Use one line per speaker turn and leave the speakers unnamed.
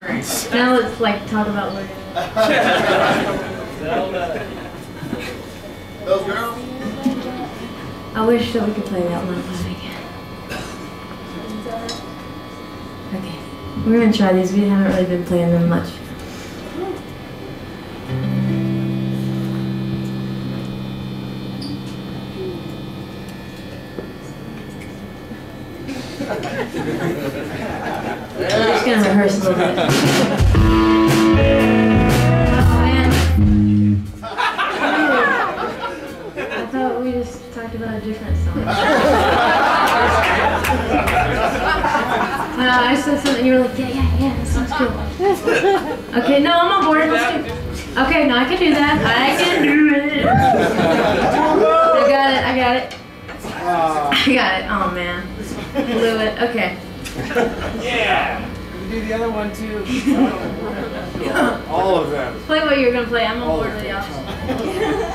Now let's like talk about what.
Those girls?
I wish that we could play that one again. Okay, we're gonna try these. We haven't really been playing them much. We're just gonna rehearse a little bit. Oh man. I thought we just talked about a different song. I said something, you were like, yeah, that sounds cool. Okay, no, I'm on board. Let's do. Okay, no, I can do that. I can do it. I got it. Oh man. Blew it. Okay.
Yeah! You do the other one too. All of them.
Play what you're gonna play. I'm on board with y'all.